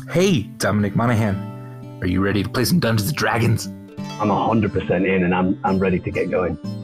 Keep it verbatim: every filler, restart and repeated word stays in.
Hey, Dominic Monaghan. Are you ready to play some Dungeons and Dragons? I'm one hundred percent in and I'm I'm ready to get going.